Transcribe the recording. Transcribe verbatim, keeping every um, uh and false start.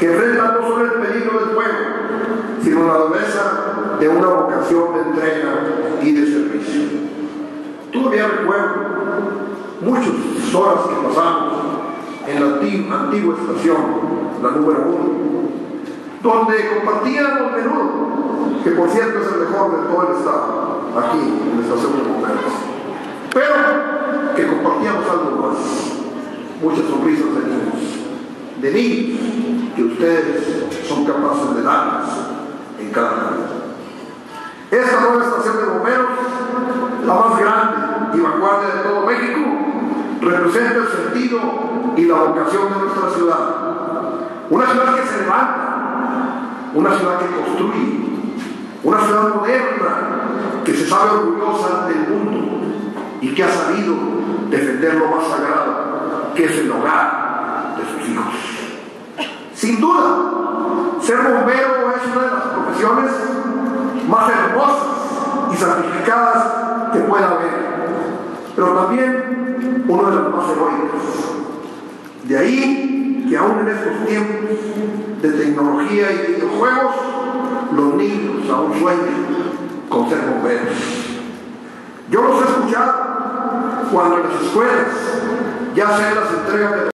que enfrentan no solo el peligro del fuego, sino la dureza de una vocación de entrega y de servicio. Todavía recuerdo muchas horas que pasamos en la antigua, antigua estación, la número uno, donde compartíamos menudo, que por cierto es el mejor de todo el estado, aquí en la estación de bomberos, pero que compartíamos algo más, muchas sonrisas de niños, de niños que ustedes son capaces de darles en cada año. Esta nueva estación de bomberos, la más grande y vanguardia de todo México, representa el sentido y la vocación de nuestra ciudad. Una ciudad que se levanta, una ciudad que construye, una ciudad moderna que se sabe orgullosa del mundo y que ha sabido defender lo más sagrado, que es el hogar de sus hijos. Sin duda, ser bombero es una de las profesiones más hermosas y sacrificadas que pueda haber, pero también una de las más heroicas. De ahí que aún en estos tiempos de tecnología y videojuegos, los niños aún sueñan con ser bomberos. Yo los he escuchado cuando en las escuelas ya se las entregas de